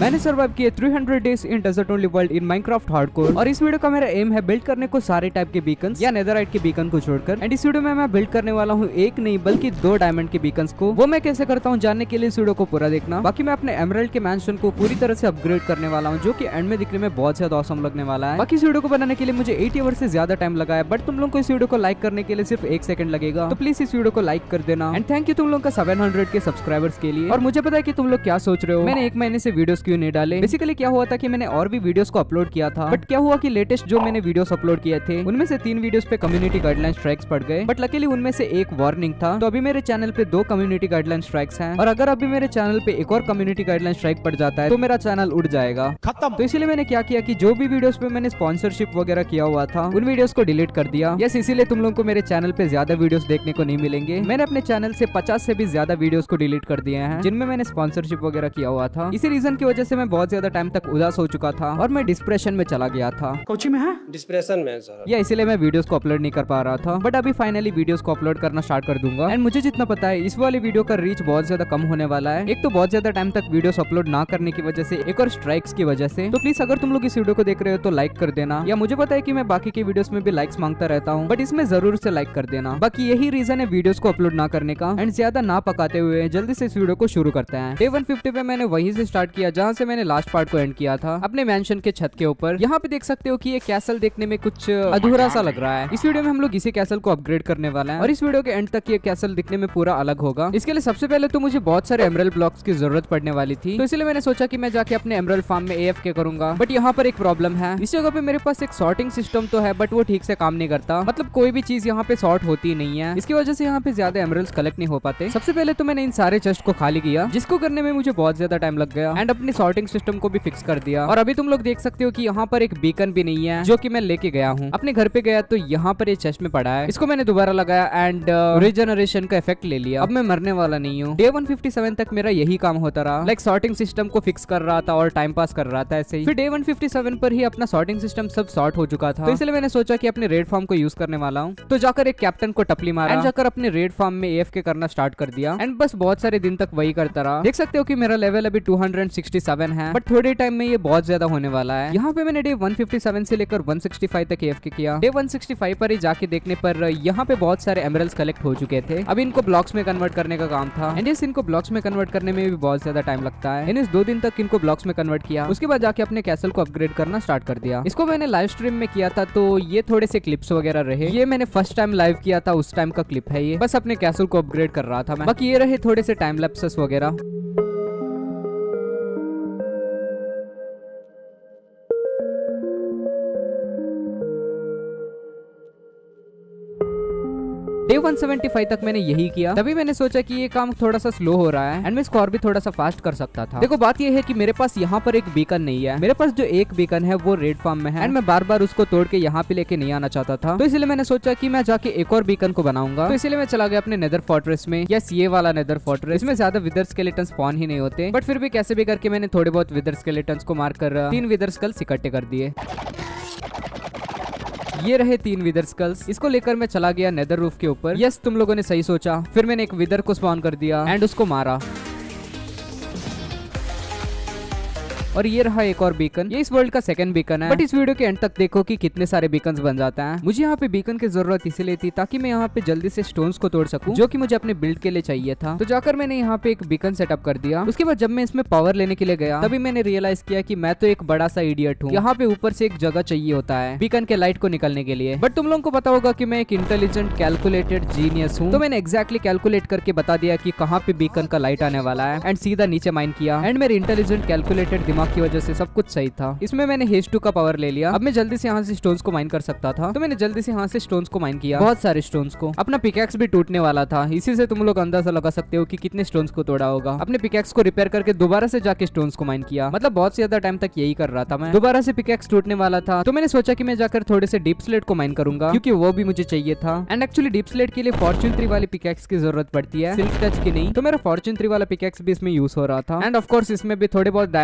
मैंने सर्वाइव किए 300 days in desert only world in Minecraft hardcore. और इस वीडियो का मेरा एम है बिल्ड करने को सारे टाइप के बीकन्स या नेदरराइट के बीकन को छोड़कर। एंड इस वीडियो में मैं बिल्ड करने वाला हूँ एक नहीं बल्कि 2 डायमंड के बीकन्स को। वो मैं कैसे करता हूँ जानने के लिए इस वीडियो को पूरा देखना। बाकी मैं अपने एमराल्ड के मैंशन को पूरी तरह से अपग्रेड करने वाला हूँ, जो कि एंड में दिखने में बहुत ज्यादा ऑसम लगने वाला है। बाकी इस वीडियो को बनाने के लिए मुझे 8 आवर्स से ज्यादा टाइम लगा है, बट तुम लोग को इस वीडियो को लाइक करने के लिए सिर्फ 1 सेकंड लगेगा। तो प्लीज इस वीडियो को लाइक कर देना। एंड थैंक यू तुम लोग का 700 के सब्सक्राइबर्स के लिए। और मुझे पता है कि तुम लोग क्या सोच रहे हो, मैंने 1 महीने से वीडियोस क्यों नहीं डाले। बेसिकली क्या हुआ था कि मैंने और भी वीडियोस को अपलोड किया था, बट क्या हुआ कि लेटेस्ट जो मैंने वीडियोस अपलोड किए थे उनमें से 3 वीडियोस पे कम्युनिटी गाइडलाइन स्ट्राइक्स पड़ गए। बट लकीली उनमें से एक वार्निंग था। तो अभी मेरे चैनल पे 2 कम्युनिटी गाइडलाइन स्ट्राइक्स हैं, और अगर अभी मेरे चैनल पे एक और कम्युनिटी गाइडलाइन स्ट्राइक पड़ जाता है तो मेरा चैनल उड़ जाएगा खत्म। तो इसलिए मैंने क्या किया कि जो भी वीडियोस पे मैंने स्पॉन्सरशिप वगैरह किया हुआ था उन वीडियोस को डिलीट कर दिया। यस, इसीलिए तुम लोगों को मेरे चैनल पे ज्यादा वीडियोस देखने को नहीं मिलेंगे। मैंने अपने चैनल से 50 से भी ज्यादा वीडियोस को डिलीट कर दिए हैं जिनमें मैंने स्पॉन्सरशिप वगैरह किया हुआ था। इसी रीजन की वजह से मैं बहुत ज्यादा टाइम तक उदास हो चुका था और मैं डिप्रेशन में चला गया था। कोचिंग में है डिप्रेशन में सर, या इसीलिए मैं वीडियोस को अपलोड नहीं कर पा रहा था। बट अभी फाइनली वीडियोस को अपलोड करना स्टार्ट कर दूंगा। एंड मुझे जितना पता है इस वाली वीडियो का रीच बहुत ज्यादा कम होने वाला है। एक तो बहुत ज्यादा टाइम तक वीडियोस अपलोड ना करने की वजह से, एक और स्ट्राइक्स की वजह से। तो प्लीज अगर तुम लोग इस वीडियो को देख रहे हो तो लाइक कर देना। या मुझे पता है कि मैं बाकी के वीडियोस में भी लाइक्स मांगता रहता हूँ, बट इसमें जरूर से लाइक कर देना। बाकी यही रीजन है वीडियोस को अपलोड ना करने का। एंड ज्यादा ना पकाते हुए जल्दी से इस वीडियो को शुरू करते हैं। डे 150 पे मैंने वहीं से स्टार्ट किया जहाँ से मैंने लास्ट पार्ट को एंड किया था, अपने मैंशन के छत के ऊपर। यहाँ पे देख सकते हो कि ये कैसल देखने में कुछ अधूरा सा लग रहा है। इस वीडियो में हम लोग इसी कैसल को अपग्रेड करने वाले हैं, और इस वीडियो के एंड तक ये कैसल दिखने में पूरा अलग होगा। इसके लिए सबसे पहले तो मुझे बहुत सारे एमराल्ड ब्लॉक्स की जरूरत पड़ने वाली थी। तो इसलिए मैंने सोचा कि मैं जाके अपने एमराल्ड फार्म में AFK करूंगा। बट यहाँ पर एक प्रॉब्लम है, इस जगह पे मेरे पास एक सॉर्टिंग सिस्टम तो है, बट वो ठीक से काम नहीं करता। मतलब कोई भी चीज यहाँ पे सॉर्ट होती नहीं है। इसकी वजह से यहाँ पे ज्यादा एमराल्ड्स कलेक्ट नहीं हो पाते। सबसे पहले तो मैंने इन सारे चेस्ट को खाली किया, जिसको करने में मुझे बहुत ज्यादा टाइम लग गया। एंड अपनी सॉर्टिंग सिस्टम को भी फिक्स कर दिया। और अभी तुम लोग देख सकते हो कि यहाँ पर एक बीकन भी नहीं है जो कि मैं लेके गया हूँ। अपने घर पे गया तो यहाँ पर ये चेस्ट में पड़ा है, इसको मैंने दोबारा लगाया एंड रीजनरेशन का इफेक्ट ले लिया। अब मैं मरने वाला नहीं हूँ। डे 157 तक मेरा यही काम होता रहा, लाइक सॉर्टिंग सिस्टम को फिक्स कर रहा था और टाइम पास कर रहा था ऐसे ही। फिर डे 157 पर ही अपना सॉर्टिंग सिस्टम सब सॉर्ट हो चुका था। तो इसलिए मैंने सोचा कि अपने रेड फार्म को यूज करने वाला हूँ। तो जाकर एक कैप्टन को टपली मारा, जाकर अपने रेड फार्म में AFK करना स्टार्ट कर दिया। एंड बस बहुत सारे दिन तक वही करता रहा। देख सकते हो कि मेरा लेवल अभी 267 है, बट थोड़े टाइम में ये बहुत ज्यादा होने वाला है। यहाँ पे मैंने डे 157 से लेकर 165 तक AFK किया। डे 165 पर ही जाके देखने पर यहाँ पे बहुत सारे एमराल्ड्स कलेक्ट हो चुके थे। अब इनको ब्लॉक्स में कन्वर्ट करने का काम था। एंड इनको ब्लॉक्स में कन्वर्ट करने में भी बहुत ज्यादा टाइम लगता है। इन 2 दिन तक इनको ब्लॉक्स में कन्वर्ट किया, उसके बाद जाके अपने कैसल को अपग्रेड करना स्टार्ट कर दिया। इसको मैंने लाइव स्ट्रीम में किया था, तो ये थोड़े से क्लिप्स वगैरह रहे। ये मैंने फर्स्ट टाइम लाइव किया था, उस टाइम का क्लिप है ये। बस अपने कैसल को अपग्रेड कर रहा था मैं। बाकी ये रहे थोड़े से टाइम लैप्सेस वगैरह। डे 175 तक मैंने यही किया। तभी मैंने सोचा कि ये काम थोड़ा सा स्लो हो रहा है एंड मैं इसको और भी थोड़ा सा फास्ट कर सकता था। देखो बात ये है कि मेरे पास यहाँ पर एक बीकन नहीं है। मेरे पास जो एक बीकन है वो रेड फार्म में है एंड मैं बार बार उसको तोड़ के यहाँ पे लेके नहीं आना चाहता था। तो इसलिए मैंने सोचा कि मैं जाके एक और बीकन को बनाऊंगा। तो इसलिए मैं चला गया अपने नेदर फोर्ट्रेस में। यस, ये वाला नेदर फोर्ट्रेस। इसमें ज्यादा विदर स्केलेटन स्पॉन ही नहीं होते, बट फिर भी कैसे भी करके मैंने थोड़े बहुत विदर स्केलेटन को मारकर 3 विदर स्कल्स इकट्ठे कर दिए। ये रहे 3 विदर स्कल्स। इसको लेकर मैं चला गया नेदर रूफ के ऊपर। यस, तुम लोगों ने सही सोचा। फिर मैंने एक विदर को स्पॉन कर दिया एंड उसको मारा। और ये रहा एक और बीकन। ये इस वर्ल्ड का 2nd बीकन है। बट इस वीडियो के एंड तक देखो कि कितने सारे बीकन्स बन जाते हैं। मुझे यहाँ पे बीकन की जरूरत इसलिए थी ताकि मैं यहाँ पे जल्दी से स्टोन्स को तोड़ सकूं, जो कि मुझे अपने बिल्ड के लिए चाहिए था। तो जाकर मैंने यहाँ पे एक बीकन सेटअप कर दिया। उसके बाद जब मैं इसमें पावर लेने के लिए गया तभी मैंने रियलाइज किया कि मैं तो एक बड़ा सा इडियट हूँ। यहाँ पे ऊपर से एक जगह चाहिए होता है बीकन के लाइट को निकलने के लिए। बट तुम लोगों को पता होगा कि मैं एक इंटेलिजेंट कैलकुलेटेड जीनियस हूँ। तो मैंने एक्जैक्टली कैलकुलेट करके बता दिया कि कहाँ पे बीकन का लाइट आने वाला है एंड सीधा नीचे माइन किया। एंड मेरे इंटेलिजेंट कैलकुलेटेड दिमाग की वजह से सब सही था। इसमें मैंने हेज 2 का पावर ले लिया। अब मैं जल्दी से यहाँ से स्टोन्स को माइन कर सकता था। तो मैंने जल्दी से यहाँ से स्टोन्स को माइन किया, बहुत सारे स्टोन्स को। अपना पिकैक्स भी टूटने वाला था, इसी से तुम लोग अंदाजा लगा सकते हो कि कितने स्टोन्स को तोड़ा होगा। अपने पिकैक्स को रिपेयर करके दोबारा से जाके स्टोन्स को माइन किया। मतलब बहुत ज्यादा टाइम तक यही कर रहा था मैं। दोबारा से पिकैक्स टूटने वाला था, तो मैंने सोचा कि मैं जाकर थोड़े से डीप स्लेट को माइन करूंगा, क्योंकि वो भी मुझे चाहिए था। एंड एक्चुअली डीप स्लेट के लिए फॉर्च्यून 3 वाली पिकैक्स की जरूरत पड़ती है, सिल्क टच की नहीं। तो मेरा फॉर्च्यून 3 वाला पिकैक्स भी इसमें यूज हो रहा था। एंड ऑफ कोर्स इसमें भी थोड़े बहुत डायमंड्स वगैरह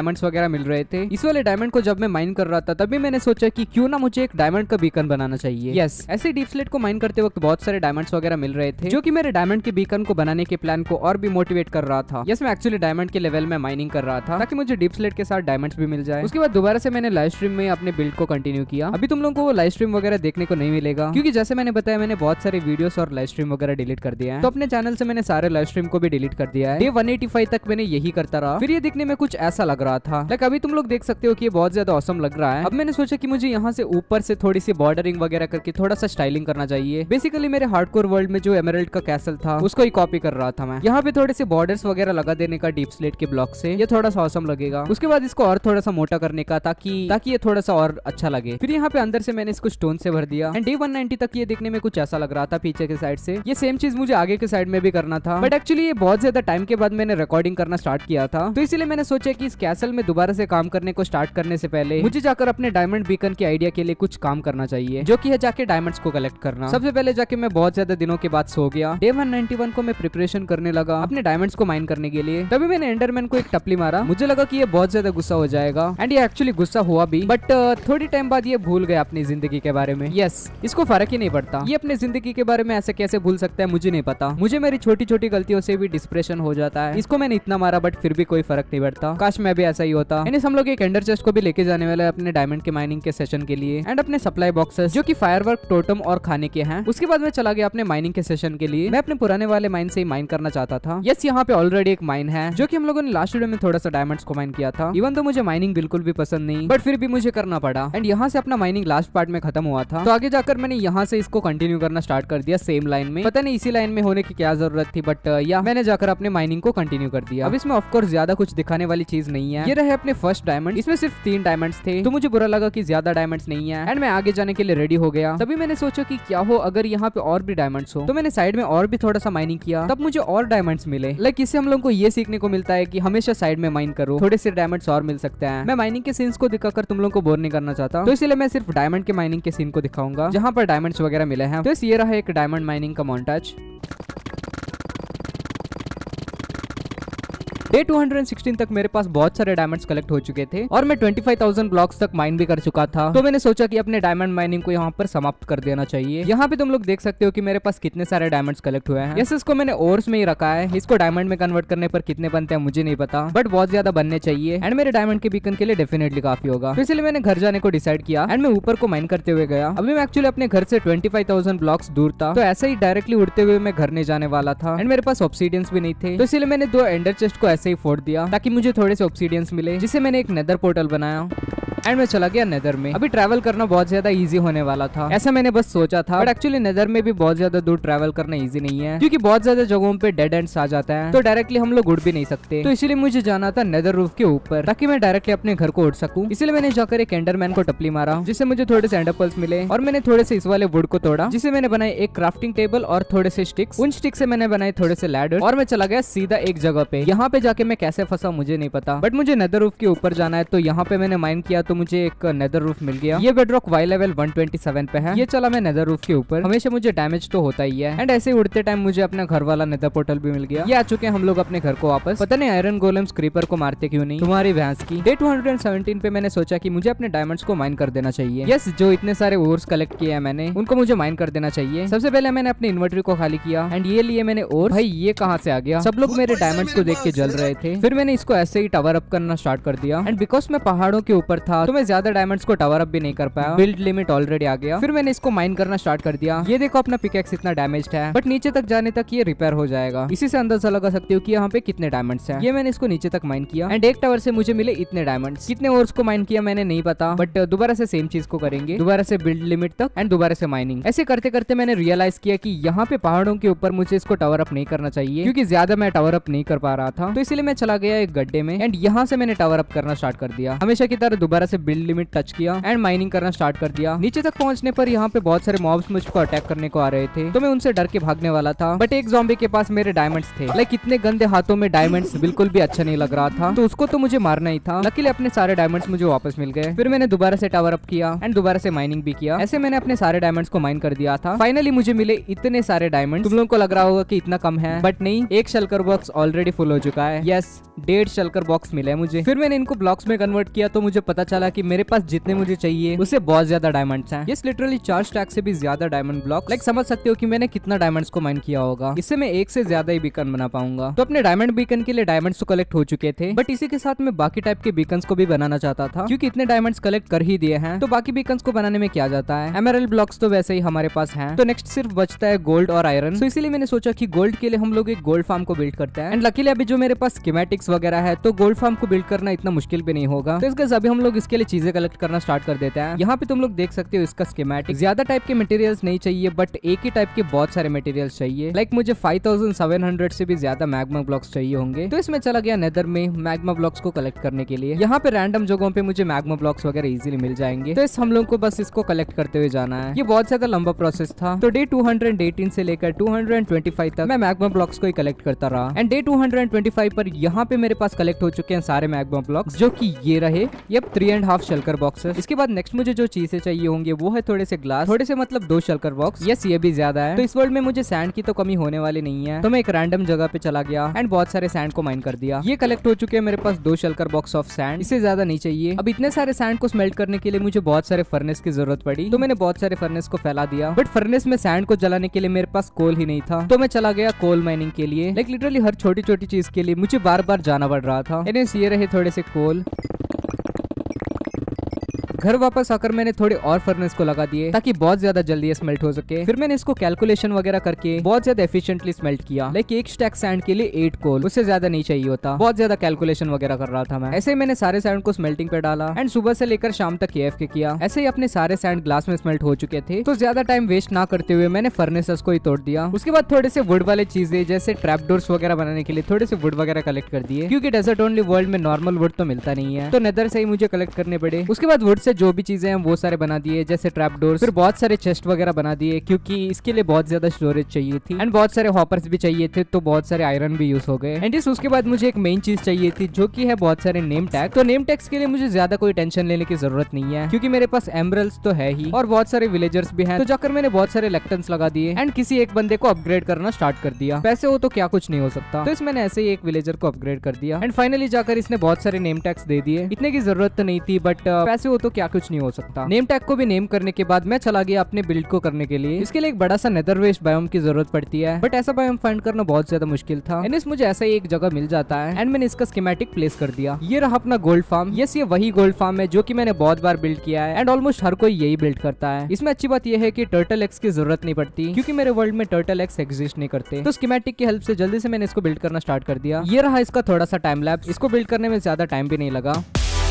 मिल रहे थे। इस वाले डायमंड को जब मैं माइन कर रहा था तभी मैंने सोचा कि क्यों ना मुझे एक डायमंड का बीकन बनाना चाहिए। यस, ऐसे डीप स्लेट को माइन करते वक्त बहुत सारे डायमंड्स वगैरह मिल रहे थे जो कि मेरे डायमंड के बीकन को बनाने के प्लान को और भी मोटिवेट कर रहा था। यस, मैं एक्चुअली डायमंड के लेवल में माइनिंग कर रहा था ताकि मुझे डीप स्लेट के साथ डायमंड्स भी मिल जाए। उसके बाद दोबारा से मैंने लाइव स्ट्रीम में अपने बिल्ड को कंटिन्यू किया। अभी तुम लोगों को वो लाइव स्ट्रीम वगैरह देखने को नहीं मिलेगा क्योंकि जैसे मैंने बताया मैंने बहुत सारे वीडियोस और लाइव स्ट्रीम वगैरह डिलीट कर दिया है। तो अपने चैनल से मैंने सारे लाइव स्ट्रीम को भी डिलीट कर दिया है। डे 185 तक मैंने यही करता रहा। फिर ये दिखने में कुछ ऐसा लग रहा था। लाइक अभी तुम लोग देख सकते हो कि ये बहुत ज्यादा ऑसम लग रहा है। अब मैंने सोचा कि मुझे यहाँ से ऊपर से थोड़ी सी बॉर्डरिंग वगैरह करके थोड़ा सा स्टाइलिंग करना चाहिए। बेसिकली मेरे हार्डकोर वर्ल्ड में जो एमराल्ड का कैसल था उसको ही कॉपी कर रहा था मैं। यहाँ पे थोड़े से बॉर्डर्स वगैरह लगा देने का डीप स्लेट के ब्लॉक से, ये थोड़ा सा ऑसम लगेगा। उसके बाद इसको और थोड़ा सा मोटा करने का ताकि ये थोड़ा सा और अच्छा लगे। फिर यहाँ पे अंदर से मैंने इसको स्टोन से भर दिया। एंड डे 190 तक ये दिखने में कुछ ऐसा लग रहा था पीछे के साइड से। ये सेम चीज मुझे आगे के साइड में भी करना था, बट एक्चुअली ये बहुत ज्यादा टाइम के बाद मैंने रिकॉर्डिंग करना स्टार्ट किया था, तो इसीलिए मैंने सोचा कि इस कैसल में दोबारा से काम करने को स्टार्ट करने से पहले मुझे जाकर अपने डायमंड बीकन के आइडिया के लिए कुछ काम करना चाहिए, जो कि है जाके डायमंड्स को कलेक्ट करना। सबसे पहले जाके मैं बहुत ज्यादा दिनों के बाद सो गया। डे 191 को मैं प्रिपरेशन करने लगा अपने डायमंड्स को माइन करने के लिए। तभी मैंने एंडरमैन को एक टपली मारा। मुझे लगा कि ये बहुत ज्यादा गुस्सा हो जाएगा, एंड ये एक्चुअली गुस्सा हुआ भी, बट थोड़ी टाइम बाद ये भूल गया अपनी जिंदगी के बारे में। यस, इसको फर्क ही नहीं पड़ता। ये अपने जिंदगी के बारे में ऐसे कैसे भूल सकता है मुझे नहीं पता। मुझे मेरी छोटी छोटी गलतियों से भी डिप्रेशन हो जाता है। इसको मैंने इतना मारा बट फिर भी कोई फर्क नहीं पड़ता। काश मैं भी ऐसा ही होता। इन्हें हम लोग एक एंडर चेस्ट को भी लेके जाने वाला है अपने डायमंड के माइनिंग के सेशन के लिए, एंड अपने सप्लाई बॉक्सेस जो कि फायरवर्क, टोटम और खाने के हैं। उसके बाद मैं चला गया अपने माइनिंग के सेशन के लिए। मैं अपने पुराने वाले माइन से ही माइन करना चाहता था। यस, यहाँ पे ऑलरेडी एक माइन है जो कि हम लोगों ने लास्ट वीडियो में थोड़ा सा डायमंड्स को माइन किया था। इवन तो मुझे माइनिंग बिल्कुल भी पसंद नहीं, बट फिर भी मुझे करना पड़ा। एंड यहाँ से अपना माइनिंग लास्ट पार्ट में खत्म हुआ था, तो आगे जाकर मैंने यहाँ से इसको कंटिन्यू करना स्टार्ट कर दिया सेम लाइन में। पता नहीं इसी लाइन में होने की क्या जरूरत थी, बट या मैंने जाकर अपने माइनिंग को कंटिन्यू कर दिया। अब इसमें ऑफकोर्स ज्यादा कुछ दिखाने वाली चीज नहीं है। ये रहे अपने फर्स्ट डायमंड। इसमें सिर्फ 3 डायमंड्स थे, तो मुझे बुरा लगा कि ज्यादा डायमंड्स नहीं है, एंड मैं आगे जाने के लिए रेडी हो गया। तभी मैंने सोचा कि क्या हो अगर यहाँ पे और भी डायमंड्स हो, तो मैंने साइड में और भी थोड़ा सा माइनिंग किया, तब मुझे और डायमंड्स मिले। लाइक इससे हम लोग को ये सीखने को मिलता है कि हमेशा साइड में माइन करो, थोड़े से डायमंड्स और मिल सकते हैं। मैं माइनिंग के सीन्स को दिखाकर तुम लोग को बोर नहीं करना चाहता, तो इसलिए मैं सिर्फ डायमंड के माइनिंग के सीन को दिखाऊंगा जहाँ पर डायमंड्स वगैरह मिले हैं। तो ये रहा एक डायमंड माइनिंग का मोन्टाज। डे 216 तक मेरे पास बहुत सारे डायमंड्स कलेक्ट हो चुके थे और मैं 25,000 ब्लॉक्स तक माइन भी कर चुका था। तो मैंने सोचा कि अपने डायमंड माइनिंग को यहाँ पर समाप्त कर देना चाहिए। यहाँ पे तुम लोग देख सकते हो कि मेरे पास कितने सारे डायमंड्स कलेक्ट हुए हैं। यस, इसको मैंने ओर्स में ही रखा है। इसको डायमंड में कन्वर्ट करने पर कितने बनते हैं मुझे नहीं पता, बट बहुत ज्यादा बनने चाहिए, एंड मेरे डायमंड के बीकन के लिए डेफिनेटली काफी होगा। तो इसलिए मैंने घर जाने को डिसाइड किया, एंड मैं ऊपर को माइन करते हुए गया। अभी मैं एक्चुअली अपने घर से 25,000 ब्लॉक्स दूर था, तो ऐसे ही डायरेक्टली उड़ते हुए मैं घर नहीं जाने वाला था, एंड मेरे पास ऑब्सीडियंस भी नहीं थे। तो इसलिए मैंने 2 एंडर चेस्ट को ऐसे ही फोड़ दिया ताकि मुझे थोड़े से ऑब्सीडियंस मिले, जिससे मैंने एक नेदर पोर्टल बनाया, एंड मैं चला गया नेदर में। अभी ट्रैवल करना बहुत ज्यादा इजी होने वाला था, ऐसा मैंने बस सोचा था, बट एक्चुअली नेदर में भी बहुत ज्यादा दूर ट्रैवल करना इजी नहीं है, क्योंकि बहुत ज्यादा जगहों पे डेड एंड्स आ जाता है, तो डायरेक्टली हम लोग उड़ भी नहीं सकते। तो इसीलिए मुझे जाना था नेदर रूफ के ऊपर ताकि मैं डायरेक्टली अपने घर को उड़ सकूं। इसलिए मैंने जाकर एक एंडरमैन को टपली मारा, जिससे मुझे थोड़े से एंडर पर्ल्स मिले, और मैंने थोड़े से इस वाले वुड को तोड़ा, जिससे मैंने बनाई एक क्राफ्टिंग टेबल और थोड़े से स्टिक्स। उन स्टिक्स से मैंने बनाए थोड़े से लैडर, और मैं चला गया सीधा एक जगह पे। यहाँ पे जाके मैं कैसे फंसा मुझे नहीं पता, बट मुझे नेदर रूफ के ऊपर जाना है। तो यहाँ पे मैंने माइन किया तो मुझे एक नेदर रूफ मिल गया। ये बेडरॉक वाई लेवल 127 पे है। ये चला मैं नेदर रूफ के ऊपर। हमेशा मुझे डैमेज तो होता ही है, एंड ऐसे उड़ते टाइम मुझे अपना घर वाला नेदर पोर्टल भी मिल गया। ये आ चुके हैं हम लोग अपने घर को वापस। पता नहीं आयरन गोलेम्स क्रीपर को मारते क्यों नहीं, तुम्हारी भैंस की। डे 217 पे मैंने सोचा कि मुझे अपने डायमंड्स को माइन कर देना चाहिए। यस, जो इतने सारे ओर्स कलेक्ट किए हैं मैंने, उनको मुझे माइन कर देना चाहिए। सबसे पहले मैंने अपने इन्वर्टरी को खाली किया, एंड ये लिए मैंने ओर। भाई ये कहाँ से आ गया? सब लोग मेरे डायमंड्स को देख के जल रहे थे। फिर मैंने इसको ऐसे ही टावर अप करना स्टार्ट कर दिया, एंड बिकॉज मैं पहाड़ों के ऊपर था तो मैं ज्यादा डायमंड्स को टावर अप भी नहीं कर पाया। बिल्ड लिमिट ऑलरेडी आ गया। फिर मैंने इसको माइन करना स्टार्ट कर दिया। ये देखो अपना पिकैक्स इतना डैमेज्ड है, बट नीचे तक जाने तक ये रिपेयर हो जाएगा। इसी से अंदाजा लगा सकते हो कि यहाँ पे कितने डायमंड्स हैं। ये मैंने इसको नीचे तक माइन किया, एंड एक टावर से मुझे मिले इतने डायमंड्स। कितने ओर्स को माइन किया मैंने नहीं पता, बट दोबारा से सेम चीज को करेंगे, दोबारा से बिल्ड लिमिट तक, एंड दोबारा से माइनिंग। ऐसे करते करते मैंने रियलाइज किया कि यहाँ पे पहाड़ों के ऊपर मुझे इसको टावर अप नहीं करना चाहिए, क्योंकि ज्यादा मैं टावर अप नहीं कर पा रहा था। तो इसलिए मैं चला गया एक गड्ढे में, एंड यहाँ से मैंने टावर अप करना स्टार्ट कर दिया। हमेशा की तरह दोबारा से बिल्ड लिमिट टच किया एंड माइनिंग करना स्टार्ट कर दिया। नीचे तक पहुंचने पर यहाँ पे बहुत सारे मॉब्स मुझको अटैक करने को आ रहे थे, तो मैं उनसे डर के भागने वाला था। बट एक ज़ॉम्बी के पास मेरे डायमंड्स थे। लाइक इतने गंदे हाथों में डायमंड्स बिल्कुल भी अच्छा नहीं लग रहा था, तो उसको तो मुझे मारना ही था। लकीली अपने सारे डायमंड्स मुझे वापस मिल गए। फिर मैंने दोबारा से टावर अप किया एंड दोबारा से माइनिंग भी किया। ऐसे मैंने अपने सारे डायमंड्स को माइन कर दिया था। फाइनली मुझे मिले इतने सारे डायमंड। तुम लोगों को लग रहा होगा कि इतना कम है, बट नहीं, एक शल्कर बॉक्स ऑलरेडी फुल हो चुका है। यस, 1.5 शल्कर बॉक्स मिले मुझे। फिर मैंने इनको ब्लॉक्स में कन्वर्ट किया, तो मुझे पता चला कि मेरे पास जितने मुझे चाहिए उससे बहुत ज्यादा डायमंड्स हैं। यस, लिटरली 4 स्टैक से भी ज्यादा डायमंड ब्लॉक। लाइक समझ सकते हो कि मैंने कितना डायमंड्स को माइन किया होगा। इससे मैं एक से ज्यादा ही बीकन बना पाऊंगा। तो अपने डायमंड बीकन के लिए डायमंड्स तो कलेक्ट हो चुके थे, बट इसी के साथ मैं बाकी टाइप के बीकन्स को भी बनाना चाहता था, क्योंकि इतने डायमंड्स कलेक्ट कर ही दिए हैं, तो बाकी बीकन्स को बनाने में क्या जाता है। एमरल्ड ब्लॉक्स तो वैसे ही हमारे पास हैं, तो नेक्स्ट सिर्फ बचता है गोल्ड और आयरन। तो इसीलिए मैंने सोचा कि गोल्ड के लिए हम लोग एक गोल्ड फार्म को बिल्ड करते हैं। एंड लकीली अभी जो मेरे पास स्कीमेटिक्स वगैरह है, तो गोल्ड फार्म को बिल्ड करना इतना मुश्किल भी नहीं होगा। तो इसके अभी हम लोग इसके लिए चीजें कलेक्ट करना स्टार्ट कर देते हैं। यहाँ पे तुम लोग देख सकते हो इसका स्कीमेटिक। ज्यादा टाइप के मटेरियल्स नहीं चाहिए, बट एक ही टाइप के बहुत सारे मटेरियल्स चाहिए। लाइक मुझे 5700 से भी ज्यादा मैग्मा ब्लॉक्स चाहिए होंगे। तो इसमें चला गया नेदर में मैग्मा ब्लॉक्स को कलेक्ट करने के लिए। यहाँ पे रैंडम जगहों पे मुझे मैग्मा ब्लॉक्स वगैरह इजीली मिल जाएंगे, तो इस हम लोग को बस इसको कलेक्ट करते हुए जाना है। ये बहुत ज्यादा लंबा प्रोसेस था। तो डे 218 से लेकर 225 तक मैं मैग्मा ब्लॉक्स को ही कलेक्ट करता रहा। एंड डे 225 पर यहाँ पे मेरे पास कलेक्ट हो चुके हैं सारे मैग्मा ब्लॉक्स, जो कि ये रहे। ये 3.5 शल्कर बॉक्सेस। इसके बाद नेक्स्ट मुझे जो चीजें चाहिए होंगे वो है थोड़े से ग्लास, थोड़े से मतलब 2 शल्कर बॉक्स। यस, ये भी ज्यादा है। तो इस वर्ल्ड में मुझे सैंड की तो कमी होने वाली नहीं है, तो मैं एक रैंडम जगह पे चला गया एंड बहुत सारे सैंड को माइन कर दिया। ये कलेक्ट हो चुके हैं मेरे पास 2 शल्कर बॉक्स ऑफ सैंड। इससे ज्यादा नहीं चाहिए। अब इतने सारे सैंड को स्मेल्ट करने के लिए मुझे बहुत सारे फर्नेस की जरूरत पड़ी, तो मैंने बहुत सारे फर्नेस को फैला दिया। बट फर्नेस में सैंड को जलाने के लिए मेरे पास कोल ही नहीं था, तो मैं चला गया कोल माइनिंग के लिए। लाइक लिटरली हर छोटी छोटी चीज के लिए मुझे बार बार जाना पड़ रहा था। ये रहे थोड़े से कोल। घर वापस आकर मैंने थोड़े और फर्नेस को लगा दिए, ताकि बहुत ज्यादा जल्दी स्मेल्ट हो सके। फिर मैंने इसको कैलकुलेशन वगैरह करके बहुत ज्यादा एफिशिएंटली स्मेल्ट किया। लाइक एक स्टैक सैंड के लिए 8 कोल, उससे ज्यादा नहीं चाहिए होता। बहुत ज्यादा कैलकुलेशन वगैरह कर रहा था मैं। ऐसे ही मैंने सारे सैंड को स्मेल्टिंग पे डाला एंड सुबह से लेकर शाम तक AFK किया। ऐसे ही अपने सारे सैंड ग्लास में स्मेल्ट हो चुके थे, तो ज्यादा टाइम वेस्ट ना करते हुए मैंने फर्नेसेस को ही तोड़ दिया। उसके बाद थोड़े से वुड वाले चीजें जैसे ट्रैप डोर्स वगैरह बनाने के लिए थोड़े से वुड वगैरह कलेक्ट कर दिए, क्योंकि डेजर्ट ओनली वर्ल्ड में नॉर्मल वुड तो मिलता नहीं है, तो नेदर से ही मुझे कलेक्ट करने पड़े। उसके बाद वुड से जो भी चीजें हैं वो सारे बना दिए, जैसे ट्रैप डोर्स। फिर बहुत सारे चेस्ट वगैरह बना दिए, क्योंकि इसके लिए बहुत ज्यादा स्टोरेज चाहिए थी। एंड बहुत सारे हॉपर्स भी चाहिए थे, तो बहुत सारे आयरन भी यूज हो गए। एंड उसके बाद मुझे एक मेन चीज चाहिए थी, जो कि है बहुत सारे नेम टैग। तो नेम टैग्स के लिए मुझे ज्यादा कोई टेंशन लेने की जरूरत नहीं है, क्योंकि मेरे पास एमरल्ड्स तो है ही और बहुत सारे विलेजर्स भी हैं। तो जाकर मैंने बहुत सारे लेक्टन्स लगा दिए एंड किसी एक बंदे को अपग्रेड करना स्टार्ट कर दिया। पैसे हो तो क्या कुछ नहीं हो सकता, तो मैंने ऐसे ही एक विलेजर को अपग्रेड कर दिया। एंड फाइनली जाकर इसने बहुत सारे नेम टैग्स दे दिए। इतने की जरूरत तो नहीं थी, बट पैसे हो तो क्या कुछ नहीं हो सकता। नेम टैग को भी नेम करने के बाद मैं चला गया अपने बिल्ड को करने के लिए। इसके लिए एक बड़ा सा नेदर वेस्ट बायोम की जरूरत पड़ती है, बट ऐसा बायोम फाइंड करना बहुत ज्यादा मुश्किल था। एंड मुझे ऐसा ही एक जगह मिल जाता है एंड मैंने इसका स्कीमेटिक प्लेस कर दिया। ये रहा अपना गोल्ड फार्म। यस, ये वही गोल्ड फार्म है जो कि मैंने बहुत बार बिल्ड किया है एंड ऑलमोस्ट हर कोई यही बिल्ड करता है। इसमें अच्छी बात यह है कि टर्टल एक्स की जरूरत नहीं पड़ती, क्योंकि मेरे वर्ल्ड में टर्टल एक्स एग्जिस्ट नहीं करते। तो स्कीमेटिक की हेल्प से जल्दी से मैंने इसको बिल्ड करना स्टार्ट कर दिया। ये रहा इसका थोड़ा सा टाइम लैप्स। इसको बिल्ड करने में ज्यादा टाइम भी नहीं लगा।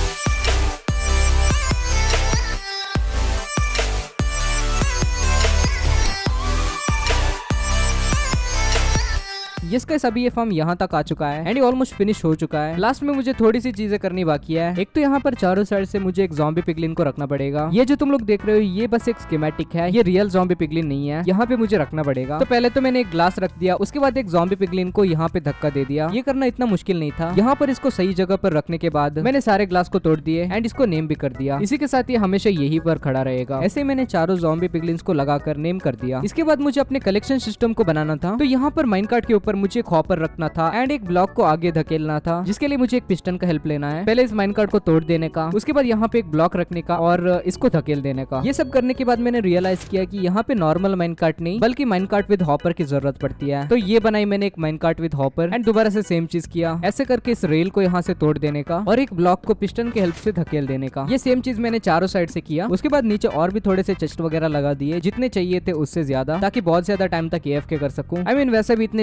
यस गाइस, अभी ये फार्म यहाँ तक आ चुका है एंड ये ऑलमोस्ट फिनिश हो चुका है। लास्ट में मुझे थोड़ी सी चीजें करनी बाकी है। एक तो यहाँ पर चारों साइड से मुझे एक ज़ॉम्बी पिगलिन को रखना पड़ेगा। ये जो तुम लोग देख रहे हो ये बस एक स्कीमेटिक है, ये रियल ज़ॉम्बी पिगलिन नहीं है। यहाँ पे मुझे रखना पड़ेगा। तो पहले तो मैंने एक ग्लास रख दिया, उसके बाद एक ज़ॉम्बी पिगलिन को यहाँ पे धक्का दे दिया। ये करना इतना मुश्किल नहीं था। यहाँ पर इसको सही जगह पर रखने के बाद मैंने सारे ग्लास को तोड़ दिए एंड इसको नेम भी कर दिया। इसी के साथ ये हमेशा यही पर खड़ा रहेगा। ऐसे मैंने चारों ज़ॉम्बी पिगलिन्स को लगाकर नेम कर दिया। इसके बाद मुझे अपने कलेक्शन सिस्टम को बनाना था। तो यहाँ पर माइनकार्ट के ऊपर मुझे एक हॉपर रखना था एंड एक ब्लॉक को आगे धकेलना था, जिसके लिए मुझे एक पिस्टन का हेल्प लेना है। पहले इस माइनकार्ट को तोड़ देने का, उसके बाद यहाँ पे एक ब्लॉक रखने का और इसको धकेल देने का। ये सब करने के बाद मैंने रियलाइज किया कि यहाँ पे नॉर्मल माइनकार्ट नहीं बल्कि माइनकार्ट विद हॉपर की जरूरत पड़ती है। तो ये बनाई मैंने एक माइनकार्ट विद हॉपर एंड दोबारा से सेम चीज किया। ऐसे करके इस रेल को यहाँ से तोड़ देने का और एक ब्लॉक को पिस्टन के हेल्प से धकेल देने का। ये सेम चीज मैंने चारों साइड से किया। उसके बाद नीचे और भी थोड़े से चेस्ट वगैरह लगा दिए, जितने चाहिए थे उससे ज्यादा, ताकि बहुत ज्यादा टाइम तक AFK कर सकूं। I mean, वैसे भी इतने चेस्ट का मैं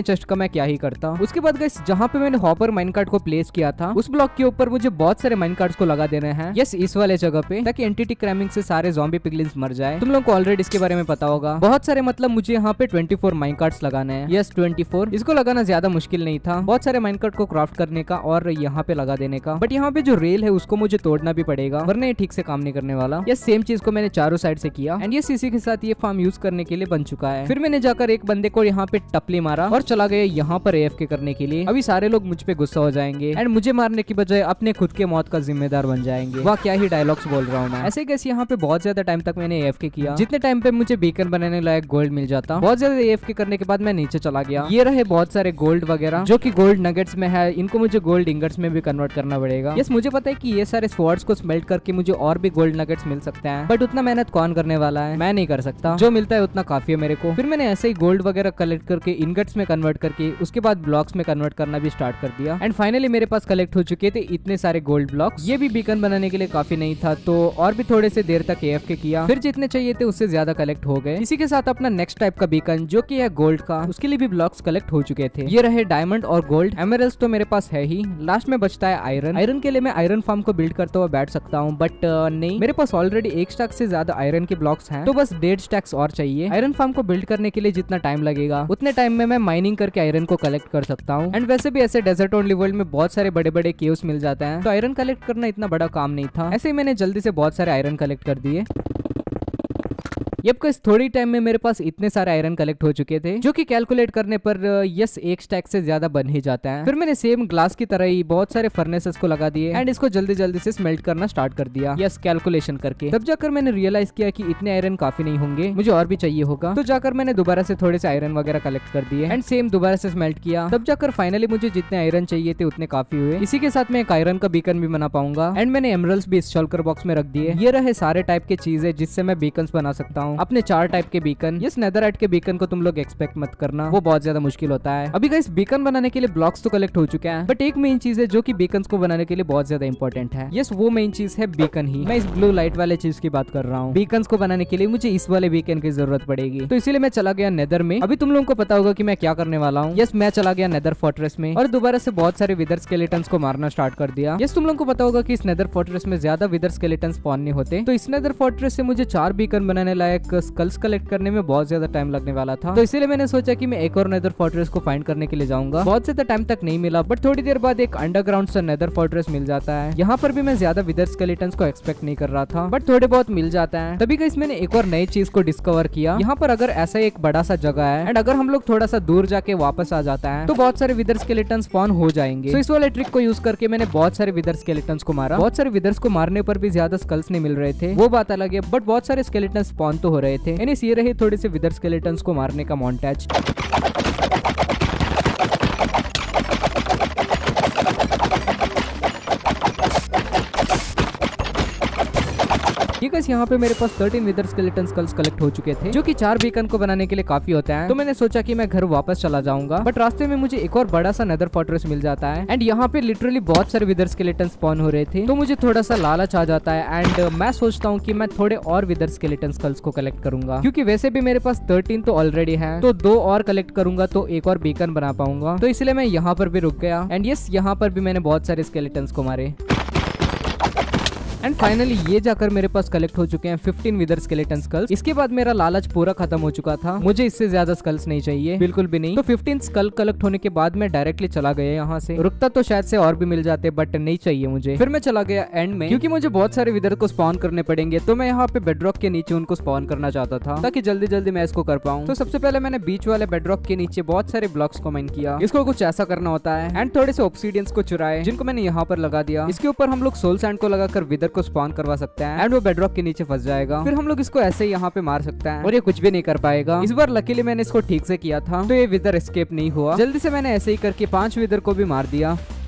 मैं क्या ही करता। उसके बाद गाइस जहाँ पे मैंने हॉपर माइनकार्ट को प्लेस किया था उस ब्लॉक के ऊपर मुझे बहुत सारे माइनकार्ट्स को लगा देने हैं। यस, इस वाले जगह पे, ताकि एंटिटी क्रैमिंग से सारे ज़ॉम्बी पिगलिन्स मर जाए। तुम लोगों को ऑलरेडी इसके बारे में पता होगा। बहुत सारे मतलब मुझे यहाँ पे 24 माइनकार्ट्स लगाने हैं। यस 24। इसको लगाना ज्यादा मुश्किल नहीं था, बहुत सारे माइनकार्ट को क्राफ्ट करने का और यहाँ पे लगा देने का। बट यहाँ पे जो रेल है उसको मुझे तोड़ना भी पड़ेगा वरना ये ठीक से काम नहीं करने वाला। यस, सेम चीज को मैंने चारों साइड से किया एंड यस इसी के साथ ये फार्म यूज करने के लिए बन चुका है। फिर मैंने जाकर एक बंदे को यहाँ पे टपली मारा और चला गया यहाँ पर AFK करने के लिए। अभी सारे लोग मुझ पे गुस्सा हो जाएंगे एंड मुझे मारने की बजाय अपने खुद के मौत का जिम्मेदार बन जाएंगे। वाह, क्या ही डायलॉग्स बोल रहा हूँ मैं। ऐसे कैसे यहाँ पे बहुत ज्यादा टाइम तक मैंने AFK किया, जितने टाइम पे मुझे बीकन बनाने लायक गोल्ड मिल जाता। बहुत ज्यादा AFK करने के बाद मैं नीचे चला गया। ये रहे बहुत सारे गोल्ड वगैरह जो कि गोल्ड नगेट्स में है, इनको मुझे गोल्ड इंगट्स में भी कन्वर्ट करना पड़ेगा। यस, मुझे पता है कि ये सारे स्वॉर्ड्स को स्मेल्ट करके मुझे और भी गोल्ड नगेट्स मिल सकते हैं, बट उतना मेहनत कौन करने वाला है, मैं नहीं कर सकता। जो मिलता है उतना काफी है मेरे को। फिर मैंने ऐसे ही गोल्ड वगैरह कलेक्ट करके इनगट्स में कन्वर्ट करके उसके बाद ब्लॉक्स में कन्वर्ट करना भी स्टार्ट कर दिया एंड फाइनली मेरे पास कलेक्ट हो चुके थे इतने सारे गोल्ड ब्लॉक्स। ये भी बीकन बनाने के लिए काफी नहीं था तो और भी थोड़े से देर तक AFK किया। फिर जितने चाहिए थे उससे ज्यादा कलेक्ट हो गए। इसी के साथ अपना नेक्स्ट टाइप का बीकन जो कि है गोल्ड का, उसके लिए भी ब्लॉक्स कलेक्ट हो चुके थे। ये रहे डायमंड और गोल्ड। एमरल्ड्स तो मेरे पास है ही, लास्ट में बचता है आयरन। आयरन के लिए मैं आयरन फार्म को बिल्ड करता हुआ बैठ सकता हूँ, बट नहीं, मेरे पास ऑलरेडी 1 स्टैक से ज्यादा आयरन के ब्लॉक्स हैं, तो बस 1.5 स्टैक्स और चाहिए। आयरन फार्म को बिल्ड करने के लिए जितना टाइम लगेगा उतने टाइम में मैं माइनिंग करके आयरन को कलेक्ट कर सकता हूँ। एंड वैसे भी ऐसे डेजर्ट ओनली वर्ल्ड में बहुत सारे बड़े बड़े केव्स मिल जाते हैं, तो आयरन कलेक्ट करना इतना बड़ा काम नहीं था। ऐसे ही मैंने जल्दी से बहुत सारे आयरन कलेक्ट कर दिए। यप, थोड़ी टाइम में मेरे पास इतने सारे आयरन कलेक्ट हो चुके थे जो कि कैलकुलेट करने पर यस 1 स्टैक से ज्यादा बन ही जाता है। फिर मैंने सेम ग्लास की तरह ही बहुत सारे फर्नेसेस को लगा दिए एंड इसको जल्दी जल्दी से स्मेल्ट करना स्टार्ट कर दिया। यस, कैलकुलेशन करके। तब जाकर मैंने रियलाइज किया कि इतने आयरन काफी नहीं होंगे, मुझे और भी चाहिए होगा। तो जाकर मैंने दोबारा से थोड़े से आयरन वगैरह कलेक्ट कर दिए एंड सेम दोबारा से स्मेल्ट किया। तब जाकर फाइनली मुझे जितने आयरन चाहिए थे उतने काफी हुए। इसी के साथ मैं एक आयरन का बीकन भी बना पाऊंगा एंड मैंने एमरल्ड्स भी इस शल्कर बॉक्स में रख दिए। ये रहे सारे टाइप के चीजें जिससे मैं बीकन्स बना सकता हूँ, अपने 4 टाइप के बीकन। यस, नेदरराइट के बीकन को तुम लोग एक्सपेक्ट मत करना, वो बहुत ज्यादा मुश्किल होता है। अभी गाइस बीकन बनाने के लिए ब्लॉक्स तो कलेक्ट हो चुके हैं, बट एक मेन चीज है जो कि बीकन्स को बनाने के लिए बहुत ज्यादा इंपॉर्टेंट है। यस, वो मेन चीज है बीकन ही। मैं इस ब्लू लाइट वाले चीज की बात कर रहा हूँ। बीकन्स को बनाने के लिए मुझे इस वाले बीकन की जरूरत पड़ेगी, तो इसीलिए मैं चला गया नेदर में। अभी तुम लोगों को पता होगा कि मैं क्या करने वाला हूँ। यस, मैं चला गया नेदर फोर्ट्रेस में और दोबारा से बहुत सारे विदर स्केलेटन्स को मारना स्टार्ट कर दिया। यस, तुम लोगों को पता होगा कि इस नेदर फोर्ट्रेस में ज्यादा विदर स्केलेटन्स स्पॉन नहीं होते, तो इस नेदर फोर्ट्रेस से मुझे 4 बीकन बनाने लायक स्कल्स कलेक्ट करने में बहुत ज्यादा टाइम लगने वाला था। तो इसीलिए मैंने सोचा कि मैं एक और नेदर फोर्ट्रेस को फाइंड करने के लिए जाऊंगा। बहुत ज्यादा टाइम तक नहीं मिला, बट थोड़ी देर बाद एक अंडरग्राउंड सा नेदर फोर्ट्रेस मिल जाता है। यहाँ पर भी मैं ज्यादा विदर स्केलेटन्स को एक्सपेक्ट नहीं कर रहा था, बट थोड़े बहुत मिल जाता है। तभी गाइस मैंने एक और नई चीज को डिस्कवर किया। यहाँ पर अगर ऐसा एक बड़ा सा जगह है एंड अगर हम लोग थोड़ा सा दूर जाके वापस आ जाता है तो बहुत सारे विदर स्केलेटन स्पॉन हो जाएंगे। तो इस वाले ट्रिक को यूज करके मैंने बहुत सारे विदर स्केलेटन्स को मारा। बहुत सारे विदर्स को मारने पर भी ज्यादा स्कल्स नहीं मिल रहे थे, वो बात अलग है, बट बहुत सारे स्केलेटन स्पॉन तो हो रहे थे। यानी ये रहे थोड़े से विदर स्केलेटन्स को मारने का मोन्टेज। यहाँ पे मेरे पास 13 विदर स्केलेटन स्कल्स कलेक्ट हो चुके थे जो कि 4 बीकन को बनाने के लिए काफी होते हैं। तो मैंने सोचा कि मैं घर वापस चला जाऊंगा, बट रास्ते में मुझे एक और बड़ा सा नेदर फोर्ट्रेस मिल जाता है एंड यहाँ पे लिटरली बहुत सारे विदर स्केलेटन स्पॉन हो रहे थे। तो मुझे थोड़ा सा लालच आ जाता है एंड मैं सोचता हूँ कि मैं थोड़े और विदर स्केलेटन स्कल्स को कलेक्ट करूंगा, क्योंकि वैसे भी मेरे पास 13 तो ऑलरेडी है, तो 2 और कलेक्ट करूंगा तो एक और बीकन बना पाऊंगा। तो इसलिए मैं यहाँ पर भी रुक गया एंड यस, यहाँ पर भी मैंने बहुत सारे स्केलेटन्स को मारे एंड फाइनली ये जाकर मेरे पास कलेक्ट हो चुके हैं 15 विदर स्केलेटन स्कल्स। इसके बाद मेरा लालच पूरा खत्म हो चुका था, मुझे इससे ज्यादा स्कल्स नहीं चाहिए, बिल्कुल भी नहीं। तो 15 स्कल कलेक्ट होने के बाद मैं डायरेक्टली चला गया यहाँ से। रुकता तो शायद से और भी मिल जाते, बट नहीं चाहिए मुझे। फिर मैं चला गया एंड में, क्योंकि मुझे बहुत सारे विदर को स्पॉन करने पड़ेंगे, तो मैं यहाँ पे बेडरॉक के नीचे उनको स्पॉन करना चाहता था ताकि जल्दी जल्दी मैं इसको कर पाऊँ। तो सबसे पहले मैंने बीच वाले बेडरॉक के नीचे बहुत सारे ब्लॉक्स को माइन किया। इसको कुछ ऐसा करना होता है एंड थोड़े से ऑब्सीडियंस को चुराए जिनको मैंने यहाँ पर लगा दिया। इसके ऊपर हम लोग सोल सैंड को लगाकर विदर को स्पॉन करवा सकते हैं एंड वो बेडरॉक के नीचे फंस जाएगा। फिर हम लोग इसको ऐसे ही यहाँ पे मार सकते हैं और ये कुछ भी नहीं कर पाएगा। इस बार लकीली मैंने इसको ठीक से किया था तो ये विदर एस्केप नहीं हुआ। जल्दी से मैंने ऐसे ही करके 5 विदर को भी मार दिया।